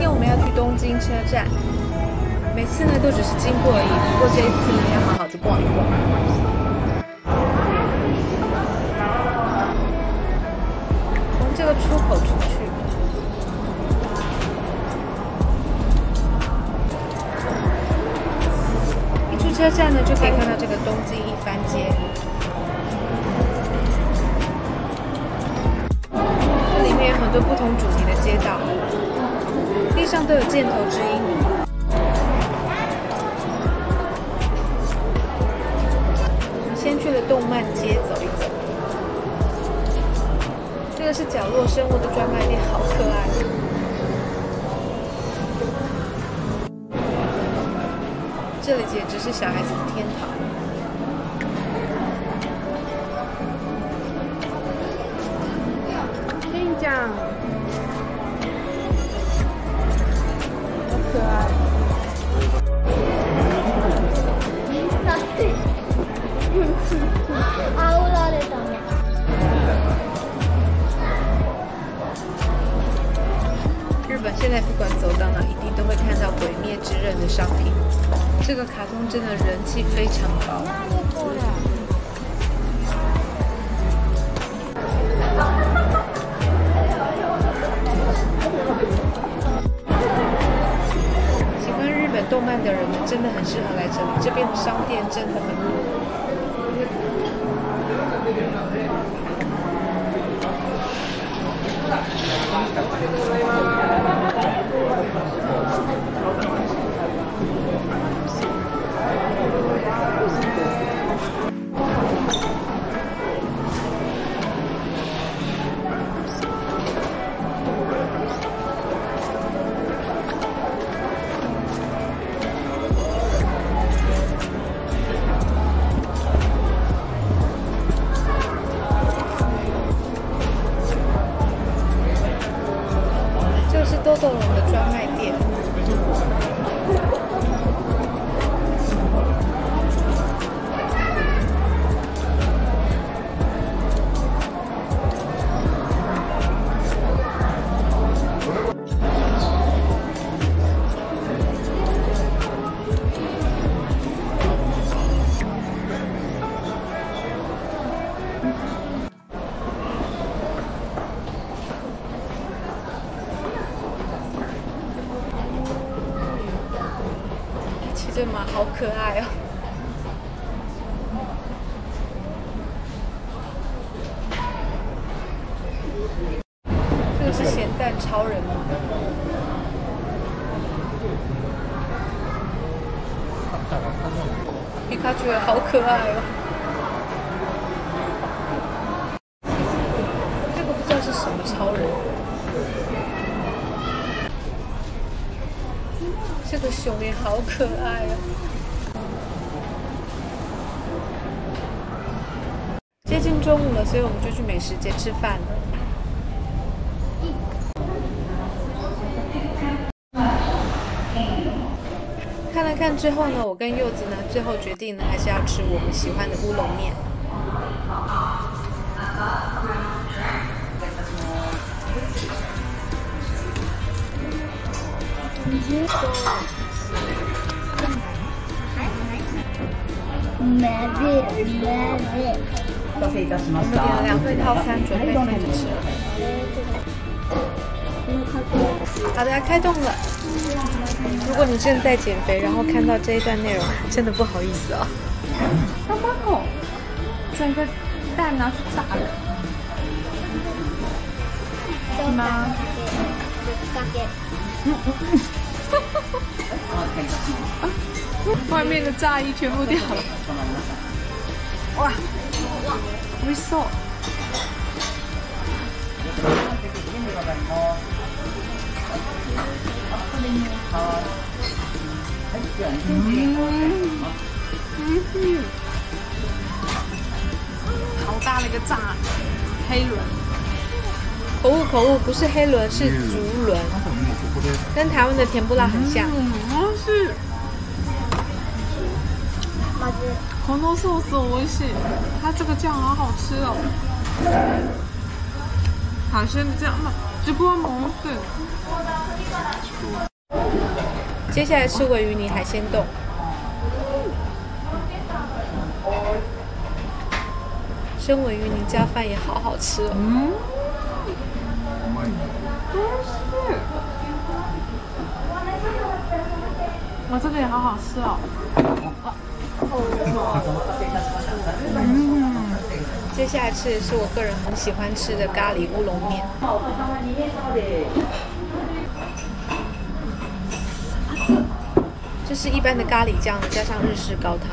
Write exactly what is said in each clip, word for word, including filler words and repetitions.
天我们要去东京车站，每次呢都只是经过而已，不过这一次呢要好好的逛一逛。从这个出口出去。 车站呢，就可以看到这个东京一番街。这里面有很多不同主题的街道，地上都有箭头指引你。我们先去了动漫街走一走。这个是角落生物的专卖店，好可爱。 这里简直是小孩子的天堂。跟你讲，好可爱。日本现在不管走到哪，一定都会看到《鬼灭之刃》的商品。 这个卡通真的人气非常高。喜欢日本动漫的人们真的很适合来这里，这边的商店真的很多。豆豆龙的专卖店，这马好可爱哦！这个是咸蛋超人吗？皮卡丘也好可爱哦！这个不知道是什么超人。 这个熊也好可爱哦！接近中午了，所以我们就去美食街吃饭了。看了看之后呢，我跟柚子呢，最后决定呢，还是要吃我们喜欢的乌龙面。我们点了两份套餐，准备分着吃。好的，开动了。如果你正在减肥，然后看到这一段内容，真的不好意思哦。妈妈哦，整个蛋拿去炸了，是吗？嗯嗯嗯。外面的炸衣全部掉了。哇！美味しそう。嗯嗯，好大的一个炸黑轮。口误口误，不是黑轮，是竹轮，跟台湾的甜不辣很像。嗯，是。このソース美味しい，它这个酱好好吃哦，海鲜的酱嘛。 直播模式。接下来是鲔鱼泥海鲜冻。生鲔鱼泥加饭也好好吃哦。嗯。哇，这个也好好吃哦。嗯。接下来吃的是我个人很喜欢吃的咖喱乌龙面。这是一般的咖喱酱加上日式高汤。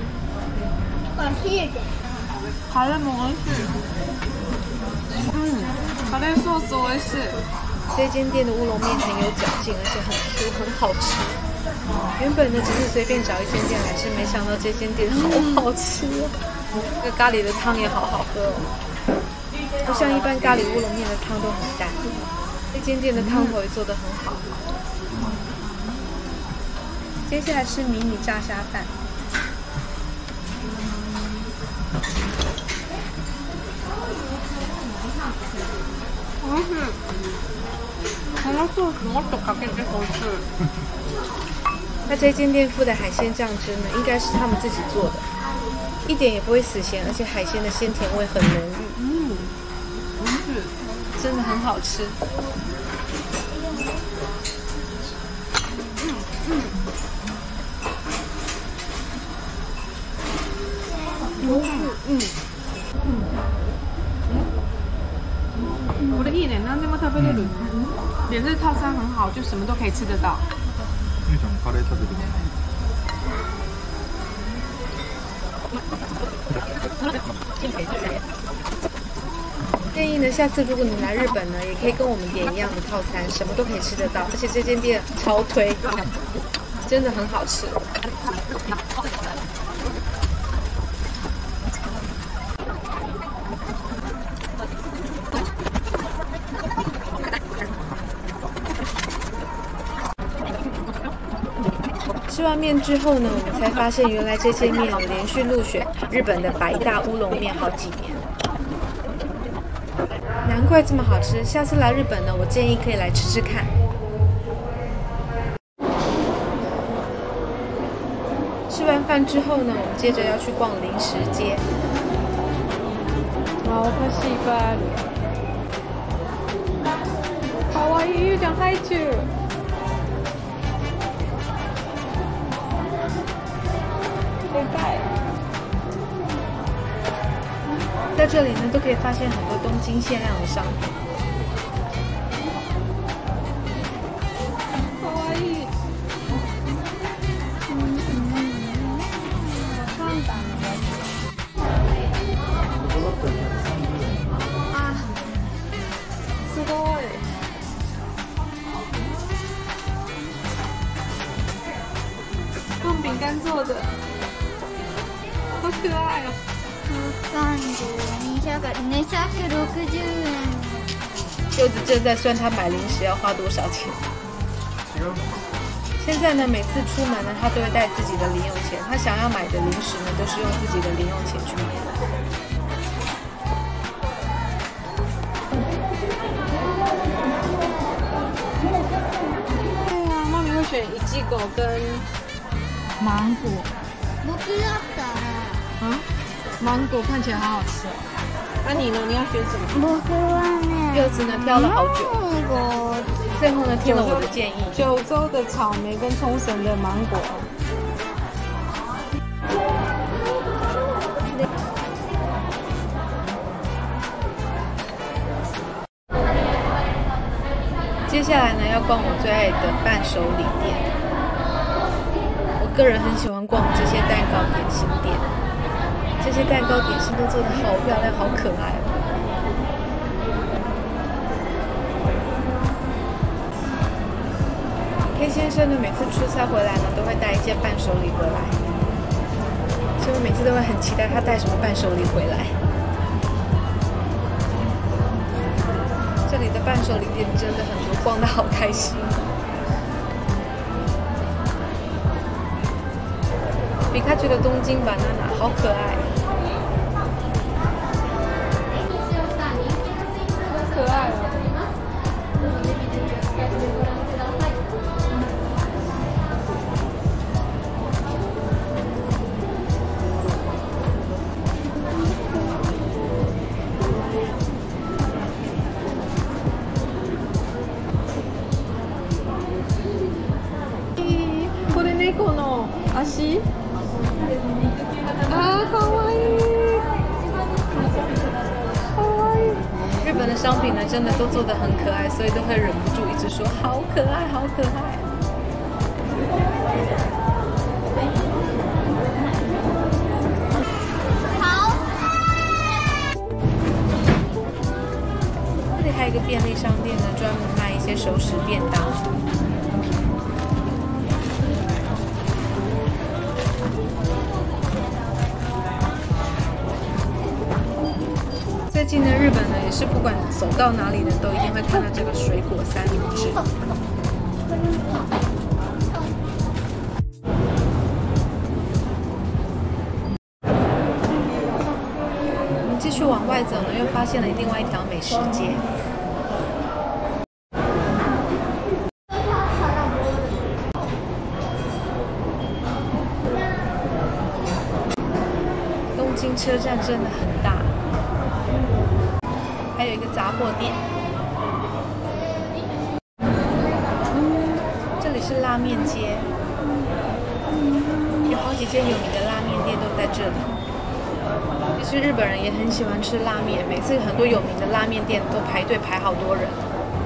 カレーも美味しい。嗯，カレーソース美味しい。这间店的乌龙面很有嚼劲，而且很 Q， 很好吃。原本呢只是随便找一间店来吃，没想到这间店好好吃哦。这个咖喱的汤也好好喝哦，不像一般咖喱乌龙面的汤都很淡。这间店的汤头也做得很好。接下来是迷你炸虾饭。美味しい。このソースもっとかけてほしい。那这间店附的海鲜酱汁呢，应该是他们自己做的，一点也不会死咸，而且海鲜的鲜甜味很浓郁。嗯，是，真的很好吃。嗯嗯。嗯嗯。我的意呢，何でも食べれる。连日套餐很好，就什么都可以吃得到。ゆうちゃんカレー食べるの？建议呢，下次如果你来日本呢，也可以跟我们点一样的套餐，什么都可以吃得到，而且这间店超推，真的很好吃。吃完面之后呢，我们才发现原来这间面有连续入选日本的百大乌龙面好几年，难怪这么好吃。下次来日本呢，我建议可以来吃吃看。吃完饭之后呢，我们接着要去逛零食街。哇，お菓子いっぱいある。かわいい、ゆうちゃんハイチュウ。在这里呢，都可以发现很多东京限量的商品。可愛い。啊，すごい。用饼干做的。好可爱哦！三十二百二百六十円。柚子正在算他买零食要花多少钱。现在呢，每次出门呢，他都会带自己的零用钱。他想要买的零食呢，都是用自己的零用钱去买的。对啊，妈咪会选一季狗跟芒果。我不要的。啊，芒果看起来好好吃哦。那、啊、你呢？你要选什么？柚子呢？挑了好久，最后呢听了我的建议，九州的草莓跟冲绳的芒果。接下来呢要逛我最爱的伴手礼店。我个人很喜欢逛这些蛋糕点心店。这些蛋糕点心都做得好漂亮，好可爱哦。K 先生呢，每次出差回来呢，都会带一件伴手礼回来，所以我每次都会很期待他带什么伴手礼回来。这里的伴手礼店真的很多，逛得好开心。皮卡丘的东京banana好可爱。可爱哦！ 猫の足。啊，可愛い，可愛い。日本的商品呢，真的都做得很可爱，所以都会忍不住一直说好可爱，好可爱。好。这里还有一个便利商店呢，专门卖一些熟食便当。最近呢，日本呢也是不管走到哪里呢，都一定会看到这个水果三明治。我们继续往外走呢，又发现了另外一条美食街。东京车站真的很大。还有一个杂货店，这里是拉面街，有好几间有名的拉面店都在这里。其实日本人也很喜欢吃拉面，每次很多有名的拉面店都排队排好多人。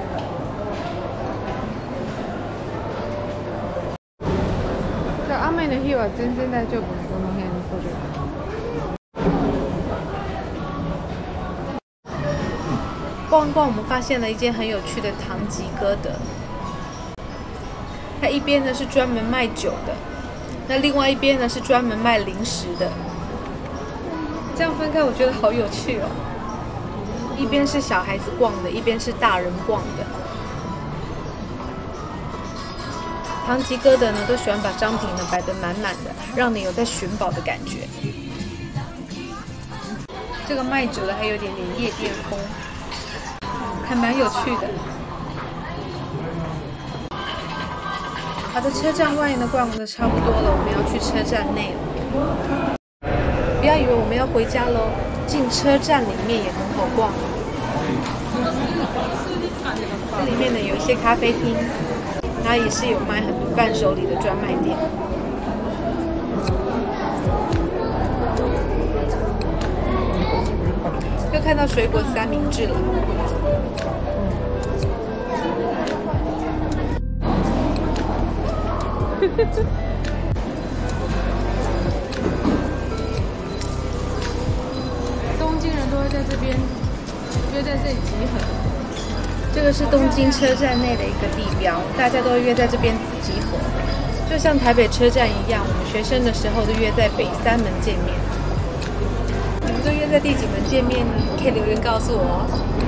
雨の日は全然大丈夫ね、この辺に来る。逛一逛，我们发现了一间很有趣的唐吉诃德。它一边呢是专门卖酒的，那另外一边呢是专门卖零食的。这样分开，我觉得好有趣哦。一边是小孩子逛的，一边是大人逛的。唐吉诃德呢，都喜欢把商品呢摆得满满的，让你有在寻宝的感觉。这个卖酒的还有点点夜店风。还蛮有趣的。好的，车站外呢逛的差不多了，我们要去车站内了。不要以为我们要回家喽，进车站里面也很好逛。这里面呢有一些咖啡厅，然后也是有卖很多伴手礼的专卖店。又看到水果三明治了。东京人都会在这边约在这里集合。这个是东京车站内的一个地标，大家都会约在这边集合，就像台北车站一样，我们学生的时候都约在北三门见面。你们都约在第几门见面呢？可以留言告诉我哦。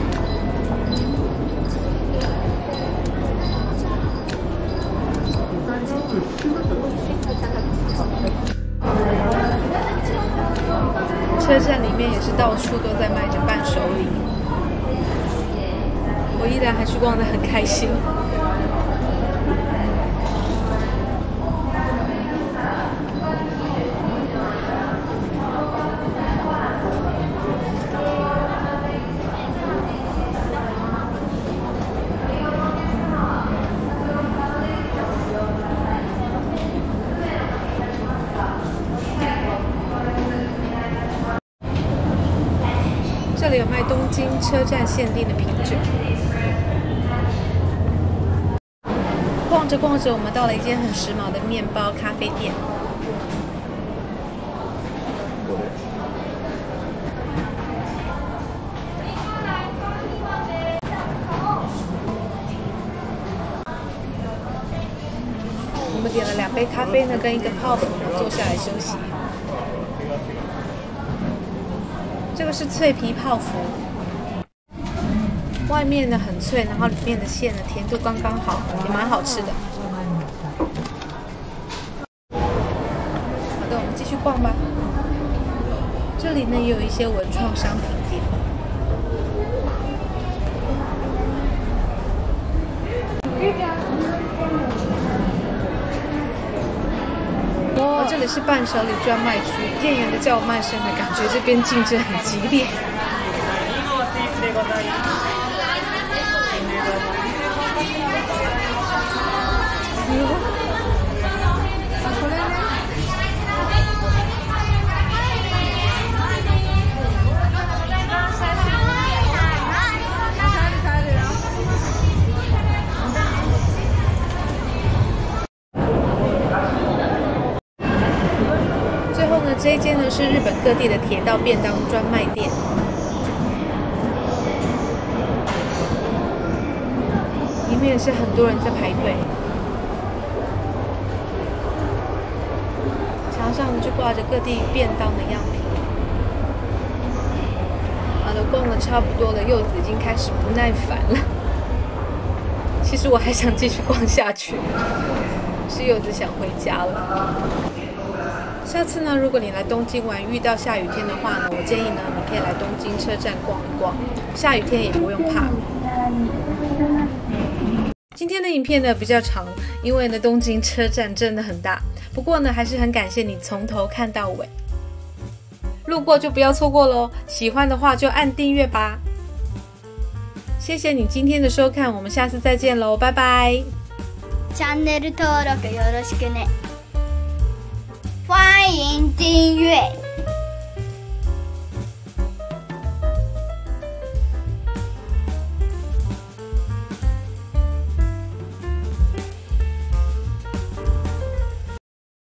车站里面也是到处都在卖着伴手礼，我依然还是逛得很开心。这里有卖东京车站限定的啤酒。逛着逛着，我们到了一间很时髦的面包咖啡店。我们点了两杯咖啡呢，跟一个泡芙呢，坐下来休息。这个是脆皮泡芙，外面呢很脆，然后里面的馅呢甜度刚刚好，也蛮好吃的。好的，我们继续逛吧。这里呢也有一些文创商品店。哦，这里是伴手礼专卖区，店员的叫卖声的感觉，这边竞争很激烈。 这一间呢是日本各地的铁道便当专卖店。里面也是很多人在排队，墙上就挂着各地便当的样品。好了，逛的差不多了，柚子已经开始不耐烦了。其实我还想继续逛下去，是柚子想回家了。下次呢，如果你来东京玩遇到下雨天的话呢，我建议呢，你可以来东京车站逛一逛，下雨天也不用怕。今天的影片呢比较长，因为呢东京车站真的很大。不过呢，还是很感谢你从头看到尾，路过就不要错过咯。喜欢的话就按订阅吧。谢谢你今天的收看，我们下次再见喽，拜拜。 チャンネル登録よろしくね。欢迎订阅。